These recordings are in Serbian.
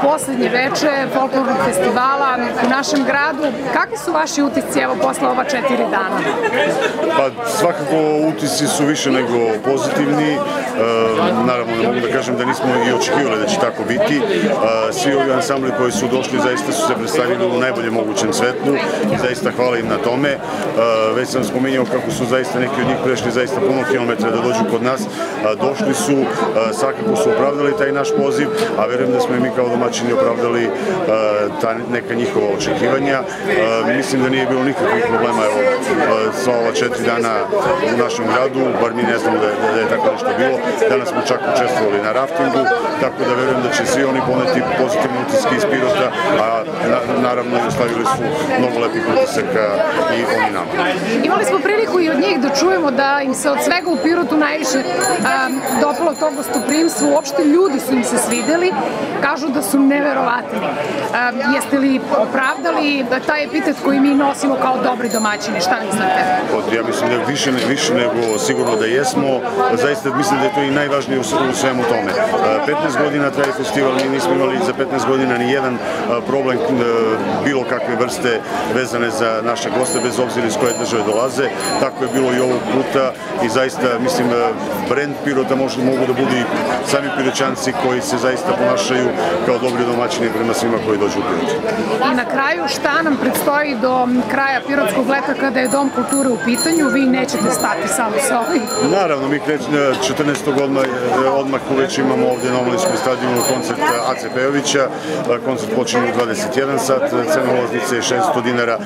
poslednje veče folklornog festivala u našem gradu. Kakvi su vaši utisci evo posle ova 4 dana? Pa svakako utisci su više nego pozitivni. Naravno ne mogu da kažem da nismo i očekivali da će tako biti. Svi ovi ansambli koji su došli zaista su se predstavili u najboljem mogućem svetlu i zaista hvala im na tome. Već sam spominjao kako su zaista neki od njih prešli zaista puno kilometra da dođu kod nas. Došli su, svakako su opravdali taj naš poziv, a verujem da smo i mi kao domaćini opravdali ta neka njihova očekivanja. Mislim da nije bilo nikakvih problema sva ova 4 dana u našem gradu, bar mi ne znamo da je tako nešto bilo. Danas smo čak učestvovali na raftingu, tako da verujem da će svi oni poneti pozitivne utiske iz Pirota, a naravno i ostavili su mnogo lepih utisaka i oni nama. Imali smo priliku i od njih da čujemo da im se od svega u Pirotu najviše dopalo to gostoprimstvo, uopšte ljudi su im se svideli, kažu da su neverovatni. Jeste li opravdali taj epitet koji mi nosimo kao dobri domaćini? Šta mislite? Ja mislim da je više nego sigurno da jesmo. Zaista mislim da je to i najvažnije u svemu tome. 15 godina traje festival, mi nismo imali za 15 godina ni jedan problem bilo kakve vrste vezane za naše goste, bez obzira iz koje države dolaze. Tako je bilo i ovog puta i zaista mislim brend Pirota mogu da budu i sami Piroćanci koji se zaista ponašaju kao dobri domaćini prema svima koji dođu u Pirot. I na kraju, šta nam predstoji do kraja Pirotskog leta kada je Dom kulture u pitanju? Vi nećete stati samo sa ovim? Naravno, mi 14. odmah već imamo ovdje na Omladinskom stadionu koncert Ace Pejovića. Koncert počinje u 21 sat, cena ulaznice je 600 dinara.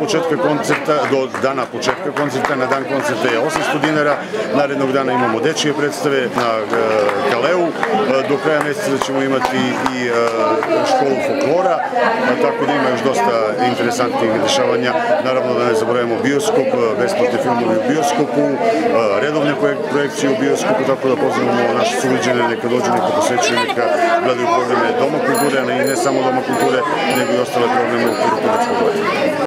Do dana početka koncerta, na dan koncerta je 800 dinara. Narednog dana imamo dečije predstave na Kaleu. Do kraja mjeseca ćemo imati i školu folklora, tako da ima još dosta interesantnih dešavanja. Naravno da ne zaboravimo bioskop, besplatni filmovi u bioskopu, redovne projekcije u bioskopu, tako da pozivamo naše sugrađane neka dođu, neka posećuju, neka gledaju programe Doma kulture, i ne samo Doma kulture, nego i ostale programe u okviru Pirotskog leta.